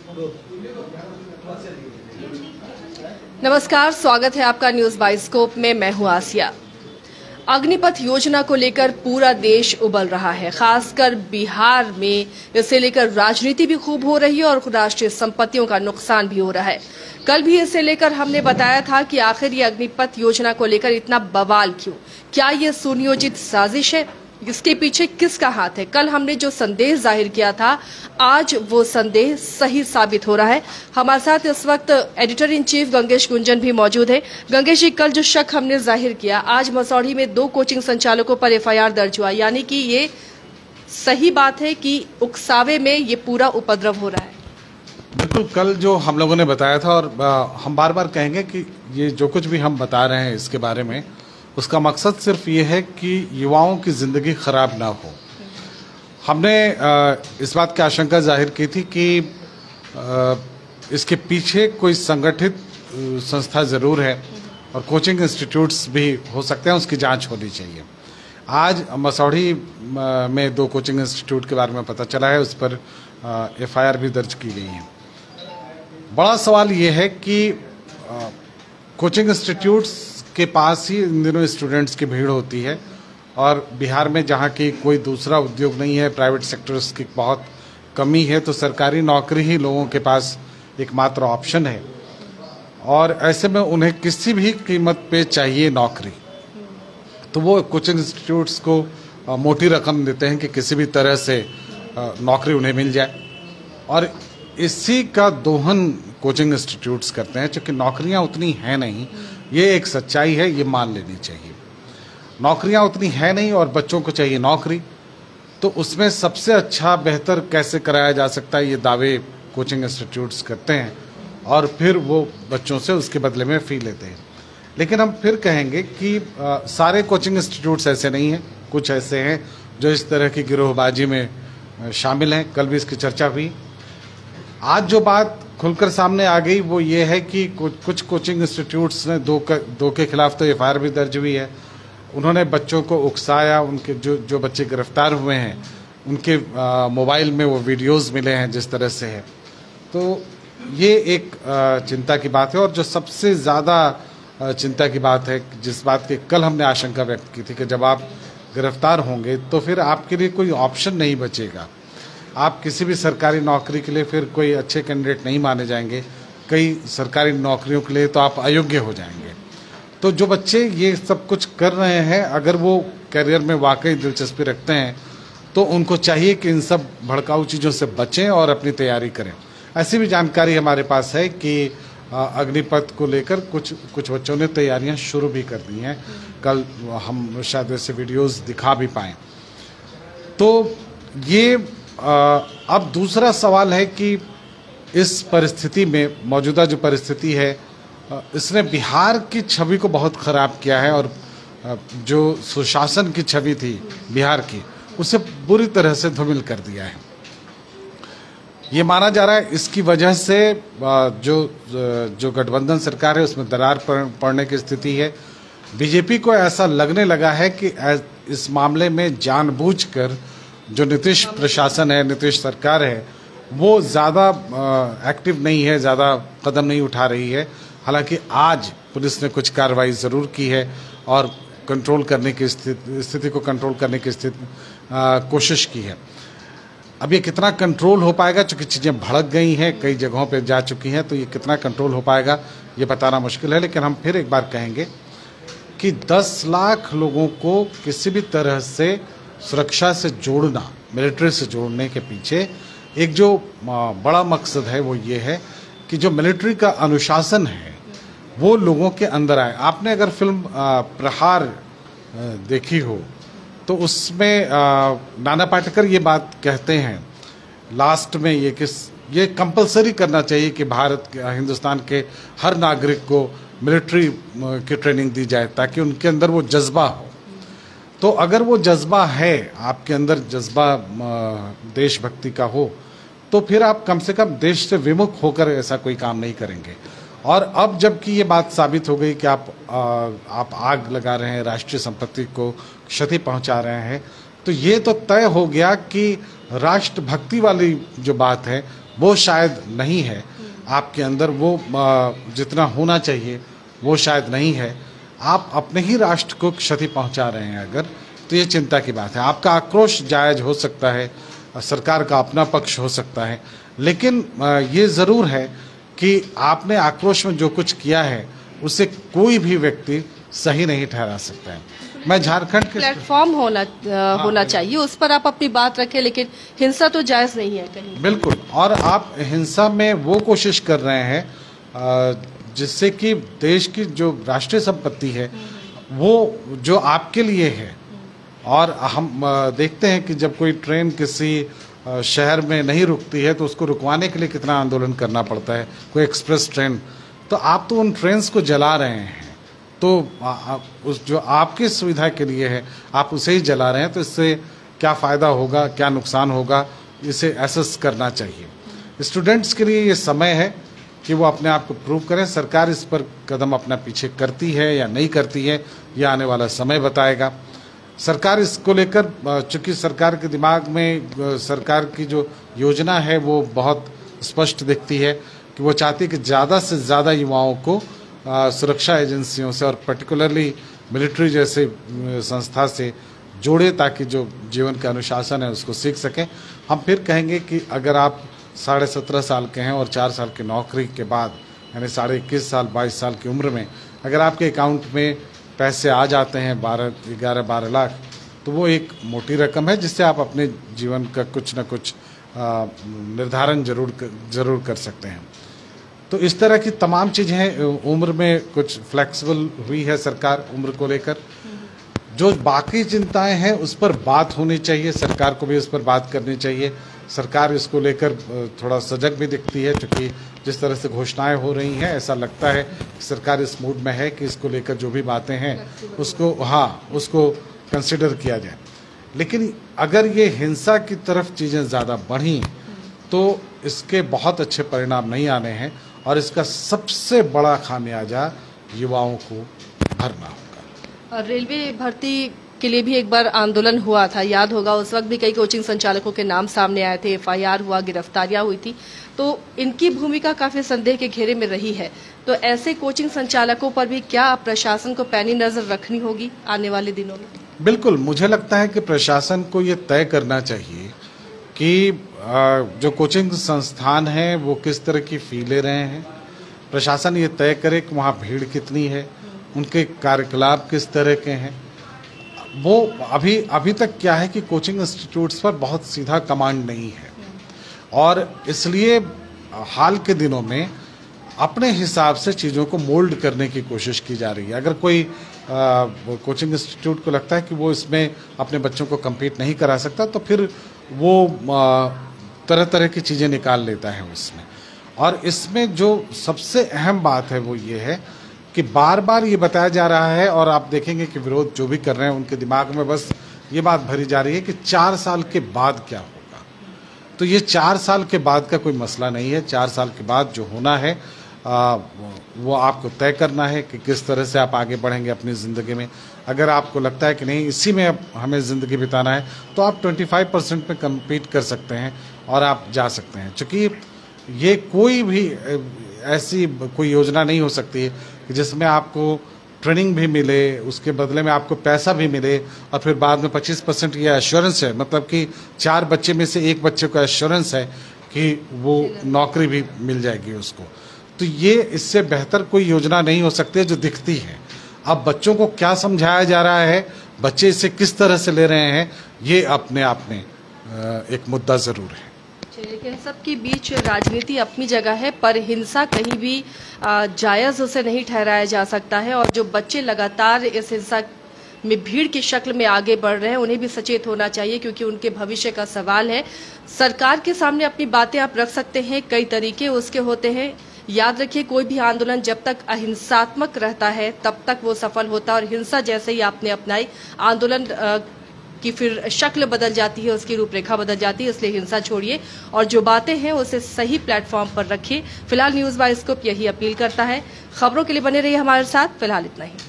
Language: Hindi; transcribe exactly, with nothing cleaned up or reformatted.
नमस्कार, स्वागत है आपका न्यूज बाइस्कोप में। मैं हूं आसिया। अग्निपथ योजना को लेकर पूरा देश उबल रहा है। खासकर बिहार में इसे लेकर राजनीति भी खूब हो रही है और राष्ट्रीय संपत्तियों का नुकसान भी हो रहा है। कल भी इसे लेकर हमने बताया था कि आखिर ये अग्निपथ योजना को लेकर इतना बवाल क्यों? क्या ये सुनियोजित साजिश है? इसके पीछे किसका हाथ है? कल हमने जो संदेह जाहिर किया था, आज वो संदेह सही साबित हो रहा है। हमारे साथ इस वक्त editor in chief Gangesh Gunjan भी मौजूद है। गंगेश जी, कल जो शक हमने जाहिर किया, आज मसौढ़ी में दो कोचिंग संचालकों पर एफ आई आर दर्ज हुआ, यानी कि ये सही बात है कि उकसावे में ये पूरा उपद्रव हो रहा है? बिल्कुल, कल जो हम लोगों ने बताया था और हम बार बार कहेंगे कि ये जो कुछ भी हम बता रहे हैं इसके बारे में, उसका मकसद सिर्फ ये है कि युवाओं की ज़िंदगी खराब ना हो। हमने इस बात की आशंका जाहिर की थी कि इसके पीछे कोई संगठित संस्था ज़रूर है और कोचिंग इंस्टीट्यूट्स भी हो सकते हैं, उसकी जांच होनी चाहिए। आज मसौढ़ी में दो कोचिंग इंस्टीट्यूट के बारे में पता चला है, उस पर एफ आई आर भी दर्ज की गई है। बड़ा सवाल ये है कि कोचिंग इंस्टीट्यूट्स के पास ही इन दिनों स्टूडेंट्स की भीड़ होती है और बिहार में जहाँ की कोई दूसरा उद्योग नहीं है, प्राइवेट सेक्टर्स की बहुत कमी है, तो सरकारी नौकरी ही लोगों के पास एकमात्र ऑप्शन है और ऐसे में उन्हें किसी भी कीमत पे चाहिए नौकरी। तो वो कोचिंग इंस्टीट्यूट्स को मोटी रकम देते हैं कि किसी भी तरह से नौकरी उन्हें मिल जाए और इसी का दोहन कोचिंग इंस्टीट्यूट्स करते हैं। क्योंकि नौकरियां उतनी हैं नहीं, ये एक सच्चाई है, ये मान लेनी चाहिए। नौकरियां उतनी है नहीं और बच्चों को चाहिए नौकरी, तो उसमें सबसे अच्छा बेहतर कैसे कराया जा सकता है, ये दावे कोचिंग इंस्टीट्यूट्स करते हैं और फिर वो बच्चों से उसके बदले में फ़ी लेते हैं। लेकिन हम फिर कहेंगे कि आ, सारे कोचिंग इंस्टीट्यूट्स ऐसे नहीं हैं, कुछ ऐसे हैं जो इस तरह की गिरोहबाजी में शामिल हैं। कल भी इसकी चर्चा हुई। आज जो बात खुलकर सामने आ गई वो ये है कि कुछ कोचिंग इंस्टीट्यूट्स ने दो का, दो के खिलाफ तो एफ आई आर भी दर्ज हुई है। उन्होंने बच्चों को उकसाया, उनके जो जो बच्चे गिरफ्तार हुए हैं उनके मोबाइल में वो वीडियोस मिले हैं जिस तरह से है। तो ये एक आ, चिंता की बात है और जो सबसे ज़्यादा चिंता की बात है, जिस बात की कल हमने आशंका व्यक्त की थी कि जब आप गिरफ्तार होंगे तो फिर आपके लिए कोई ऑप्शन नहीं बचेगा। आप किसी भी सरकारी नौकरी के लिए फिर कोई अच्छे कैंडिडेट नहीं माने जाएंगे। कई सरकारी नौकरियों के लिए तो आप अयोग्य हो जाएंगे। तो जो बच्चे ये सब कुछ कर रहे हैं, अगर वो करियर में वाकई दिलचस्पी रखते हैं तो उनको चाहिए कि इन सब भड़काऊ चीज़ों से बचें और अपनी तैयारी करें। ऐसी भी जानकारी हमारे पास है कि अग्निपथ को लेकर कुछ कुछ बच्चों ने तैयारियां शुरू भी कर दी हैं। कल हम शायद ऐसे वीडियोस दिखा भी पाएँ। तो ये आ, अब दूसरा सवाल है कि इस परिस्थिति में, मौजूदा जो परिस्थिति है, इसने बिहार की छवि को बहुत ख़राब किया है और जो सुशासन की छवि थी बिहार की, उसे बुरी तरह से धूमिल कर दिया है। ये माना जा रहा है इसकी वजह से जो जो गठबंधन सरकार है उसमें दरार पड़ने की स्थिति है। बीजेपी को ऐसा लगने लगा है कि इस मामले में जानबूझकर जो नीतीश प्रशासन है, नीतीश सरकार है, वो ज़्यादा एक्टिव नहीं है, ज़्यादा कदम नहीं उठा रही है। हालांकि आज पुलिस ने कुछ कार्रवाई ज़रूर की है और कंट्रोल करने की स्थिति स्थिति को कंट्रोल करने की स्थिति कोशिश की है। अब ये कितना कंट्रोल हो पाएगा, चूँकि चीज़ें भड़क गई हैं, कई जगहों पे जा चुकी हैं, तो ये कितना कंट्रोल हो पाएगा ये बताना मुश्किल है। लेकिन हम फिर एक बार कहेंगे कि दस लाख लोगों को किसी भी तरह से सुरक्षा से जोड़ना, मिलिट्री से जोड़ने के पीछे एक जो बड़ा मकसद है वो ये है कि जो मिलिट्री का अनुशासन है वो लोगों के अंदर आए। आपने अगर फिल्म प्रहार देखी हो तो उसमें नाना पाटेकर ये बात कहते हैं लास्ट में, ये किस ये कंपलसरी करना चाहिए कि भारत हिंदुस्तान के हर नागरिक को मिलिट्री की ट्रेनिंग दी जाए ताकि उनके अंदर वो जज्बा हो। तो अगर वो जज्बा है, आपके अंदर जज्बा देशभक्ति का हो, तो फिर आप कम से कम देश से विमुख होकर ऐसा कोई काम नहीं करेंगे। और अब जबकि ये बात साबित हो गई कि आप आ, आप आग लगा रहे हैं, राष्ट्रीय संपत्ति को क्षति पहुंचा रहे हैं, तो ये तो तय हो गया कि राष्ट्रभक्ति वाली जो बात है वो शायद नहीं है आपके अंदर, वो जितना होना चाहिए वो शायद नहीं है, आप अपने ही राष्ट्र को क्षति पहुंचा रहे हैं अगर, तो ये चिंता की बात है। आपका आक्रोश जायज हो सकता है, सरकार का अपना पक्ष हो सकता है, लेकिन ये ज़रूर है कि आपने आक्रोश में जो कुछ किया है उसे कोई भी व्यक्ति सही नहीं ठहरा सकता है। मैं झारखंड के प्लेटफॉर्म होना आ, होना चाहिए, उस पर आप अपनी बात रखें, लेकिन हिंसा तो जायज नहीं है कहीं। बिल्कुल, और आप हिंसा में वो कोशिश कर रहे हैं जिससे कि देश की जो राष्ट्रीय संपत्ति है वो जो आपके लिए है, और हम देखते हैं कि जब कोई ट्रेन किसी शहर में नहीं रुकती है तो उसको रुकवाने के लिए कितना आंदोलन करना पड़ता है, कोई एक्सप्रेस ट्रेन, तो आप तो उन ट्रेन्स को जला रहे हैं, तो उस जो आपकी सुविधा के लिए है आप उसे ही जला रहे हैं, तो इससे क्या फ़ायदा होगा, क्या नुकसान होगा, इसे एसेस करना चाहिए। स्टूडेंट्स के लिए ये समय है कि वो अपने आप को प्रूव करें। सरकार इस पर कदम अपना पीछे करती है या नहीं करती है, ये आने वाला समय बताएगा। सरकार इसको लेकर, चूँकि सरकार के दिमाग में सरकार की जो योजना है वो बहुत स्पष्ट दिखती है कि वो चाहती है कि ज़्यादा से ज़्यादा युवाओं को सुरक्षा एजेंसियों से और पर्टिकुलरली मिलिट्री जैसे संस्था से जोड़े, ताकि जो जीवन का अनुशासन है उसको सीख सकें। हम फिर कहेंगे कि अगर आप साढ़े सत्रह साल के हैं और चार साल की नौकरी के बाद, यानी साढ़े इक्कीस साल बाईस साल की उम्र में अगर आपके अकाउंट में पैसे आ जाते हैं बारह ग्यारह बारह लाख, तो वो एक मोटी रकम है जिससे आप अपने जीवन का कुछ न कुछ निर्धारण जरूर जरूर कर सकते हैं। तो इस तरह की तमाम चीज़ें, उम्र में कुछ फ्लेक्सिबल हुई है सरकार उम्र को लेकर। जो बाकी चिंताएं हैं उस पर बात होनी चाहिए, सरकार को भी उस पर बात करनी चाहिए। सरकार इसको लेकर थोड़ा सजग भी दिखती है, क्योंकि जिस तरह से घोषणाएं हो रही हैं ऐसा लगता है कि सरकार इस मूड में है कि इसको लेकर जो भी बातें हैं उसको हाँ उसको कंसिडर किया जाए। लेकिन अगर ये हिंसा की तरफ चीज़ें ज़्यादा बढ़ी तो इसके बहुत अच्छे परिणाम नहीं आने हैं, और इसका सबसे बड़ा खामियाजा युवाओं को भरना होगा। रेलवे भर्ती के लिए भी एक बार आंदोलन हुआ था, याद होगा, उस वक्त भी कई कोचिंग संचालकों के नाम सामने आए थे, एफ आई आर हुआ, गिरफ्तारियां हुई थी, तो इनकी भूमिका काफी संदेह के घेरे में रही है। तो ऐसे कोचिंग संचालकों पर भी क्या प्रशासन को पैनी नजर रखनी होगी आने वाले दिनों में? बिल्कुल, मुझे लगता है कि प्रशासन को ये तय करना चाहिए कि जो कोचिंग संस्थान हैं वो किस तरह की फी ले रहे हैं। प्रशासन ये तय करे कि वहाँ भीड़ कितनी है, उनके कार्यकलाप किस तरह के हैं। वो अभी अभी तक क्या है कि कोचिंग इंस्टीट्यूट्स पर बहुत सीधा कमांड नहीं है, और इसलिए हाल के दिनों में अपने हिसाब से चीज़ों को मोल्ड करने की कोशिश की जा रही है। अगर कोई आ, कोचिंग इंस्टीट्यूट को लगता है कि वो इसमें अपने बच्चों को compete नहीं करा सकता, तो फिर वो आ, तरह तरह की चीज़ें निकाल लेता है उसमें। और इसमें जो सबसे अहम बात है वो ये है कि बार बार ये बताया जा रहा है, और आप देखेंगे कि विरोध जो भी कर रहे हैं उनके दिमाग में बस ये बात भरी जा रही है कि चार साल के बाद क्या होगा। तो ये चार साल के बाद का कोई मसला नहीं है। चार साल के बाद जो होना है आ, वो आपको तय करना है कि किस तरह से आप आगे बढ़ेंगे अपनी ज़िंदगी में। अगर आपको लगता है कि नहीं इसी में अब हमें ज़िंदगी बिताना है, तो आप पच्चीस परसेंट में कम्पीट कर सकते हैं और आप जा सकते हैं। क्योंकि ये कोई भी ऐसी कोई योजना नहीं हो सकती है कि जिसमें आपको ट्रेनिंग भी मिले, उसके बदले में आपको पैसा भी मिले, और फिर बाद में पच्चीस परसेंट ये एश्योरेंस है, मतलब कि चार बच्चे में से एक बच्चे को एश्योरेंस है कि वो नौकरी भी मिल जाएगी उसको। तो ये इससे बेहतर कोई योजना नहीं हो सकती है जो दिखती है। अब बच्चों को क्या समझाया जा रहा है, बच्चे इसे किस तरह से ले रहे हैं, ये अपने आप में एक मुद्दा ज़रूर है। लेकिन सबके बीच राजनीति अपनी जगह है, पर हिंसा कहीं भी जायज़ उसे नहीं ठहराया जा सकता है। और जो बच्चे लगातार इस हिंसा में भीड़ की शक्ल में आगे बढ़ रहे हैं उन्हें भी सचेत होना चाहिए, क्योंकि उनके भविष्य का सवाल है। सरकार के सामने अपनी बातें आप रख सकते हैं, कई तरीके उसके होते हैं। याद रखिए, कोई भी आंदोलन जब तक अहिंसात्मक रहता है तब तक वो सफल होता है, और हिंसा जैसे ही आपने अपनाई, आंदोलन की फिर शक्ल बदल जाती है, उसकी रूपरेखा बदल जाती है। इसलिए हिंसा छोड़िए और जो बातें हैं उसे सही प्लेटफॉर्म पर रखिए। फिलहाल न्यूज़ बाइस्कोप यही अपील करता है। खबरों के लिए बने रहिए हमारे साथ। फिलहाल इतना ही।